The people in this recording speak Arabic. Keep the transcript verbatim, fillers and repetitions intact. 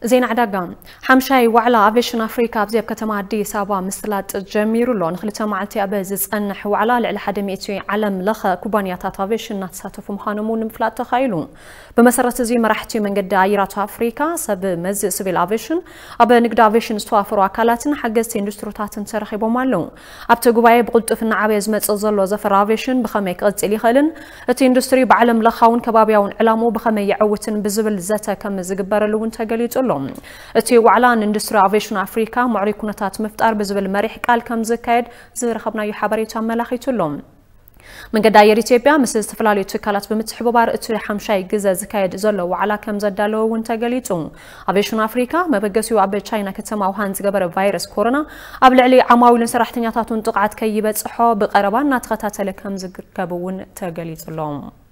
زين عداقام حمشاي وعلى افيشن افريكا بزيب كتما عدي سابا مثلات جميرو لون خلتا معلتي ابيز انح وعلى لعل حدميتي علم لخ كوبانيات افيشن نتساتف مخانمون مفلات تخيلون بمسرة زي مرحتي من قد عيرات افريكا سب مز سبيل افيشن ابا نقد افيشن استوافر وكالاتنا حقزتي اندستروتات ترخيبو مالون ابتا قبايا بقلت في النعابي زمت ازلو زفر افيشن بخميك قدس الي خلن اتي اندستري بعلم لخاون كبابياون علامو بخمي يعوتن بزبل زتا كم زقبر لون تقليت لهم اتي وعلان اندستري افيشن افريكا معري كونتات مفتار بزبل مريح قال كم زكايد زير خبنا يحبريت ملاخيت لهم من قداير إثيوبيا مثل استفلالي تكالات بمتحبوبار اتو حمشاي جزا زكايد زلو وعلى كم زدالو وانتقاليتون افيشن افريكا ما بقسيو ابل تشاينا كتما وهانز قبر فيروس كورونا ابل علي عماولن سراحتنياتاتون تقعد كيبت صحو بقربان ناتغتات لكم زقركبون تقاليت لهم